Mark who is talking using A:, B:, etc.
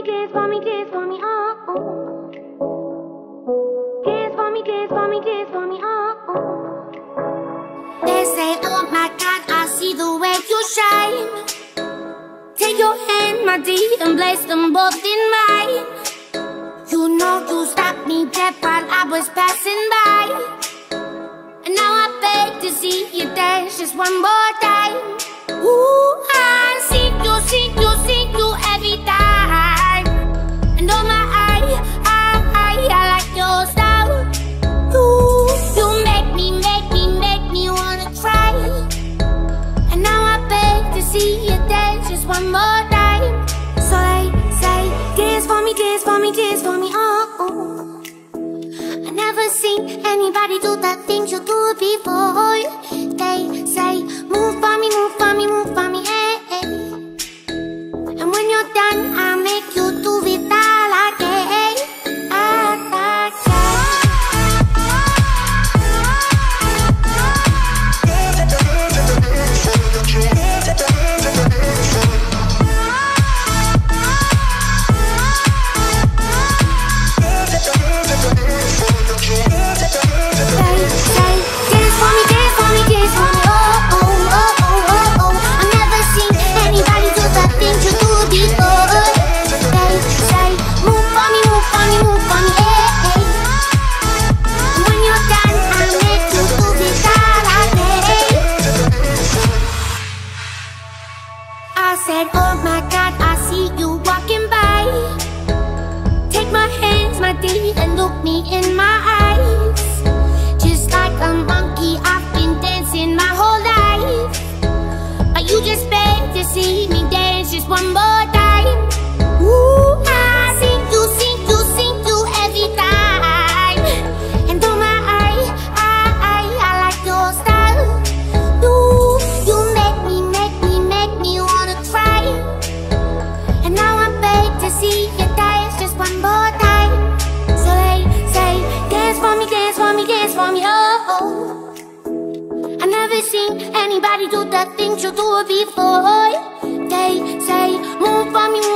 A: dance for me, dance for me, oh, oh. Dance for me, dance for me, dance for me, oh, oh.
B: They say, oh my God, I see the way you shine. Take your hand, my dear, and place them both in mine. You know you stopped me dead while I was passing by. And now I beg to see you dance just one more time. Ooh, I see you every time. And oh my, I like your style. You make me wanna try. And now I beg to see you dance just one more time. So they say, dance for me, dance for me, dance for me, oh, oh. I never seen anybody do the things you do before. They say, move for me, move for me, move for me, eh, eh. And when you're done, I'll make you do it all again. I said, oh my God, I see you walking by. Take my hands, my dear, and look me in my eyes. Just like a monkey, I've been dancing my whole life. But you just beg to see me dance just one more time. Ooh, I see you every time. And oh my, I like your style. You make me wanna try. And now I beg to see you dance just one more time. So they say, dance for me, dance for me, dance for me, oh, oh. I never seen anybody do the things you do before. They say, move for me,